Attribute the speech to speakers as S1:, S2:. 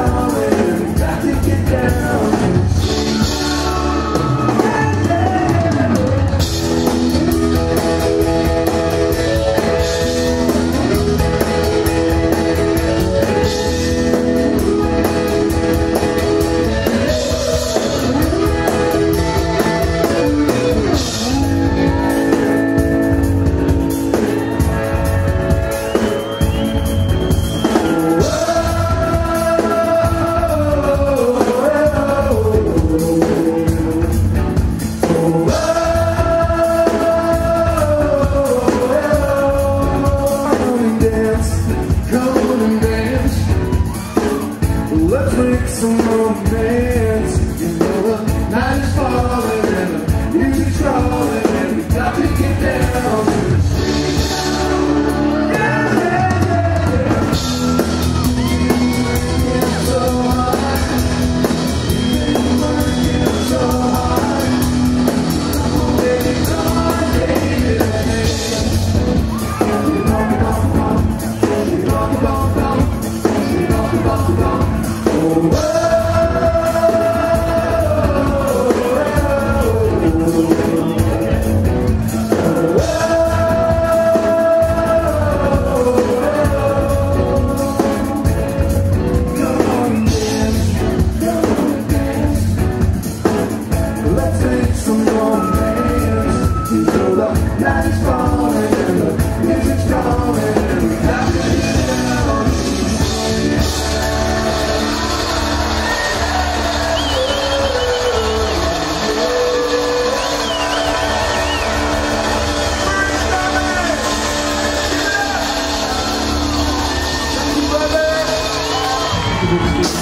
S1: calling, got to get down. Let's make some romance. You know the night is falling and the music's rolling and we got to get down to the Swingtown. Yeah, yeah, yeah, yeah. It's so hard. You've been working so hard. Baby, come on, baby. You know me, don't come. You know me, don't come. You know me, don't come. Thank you.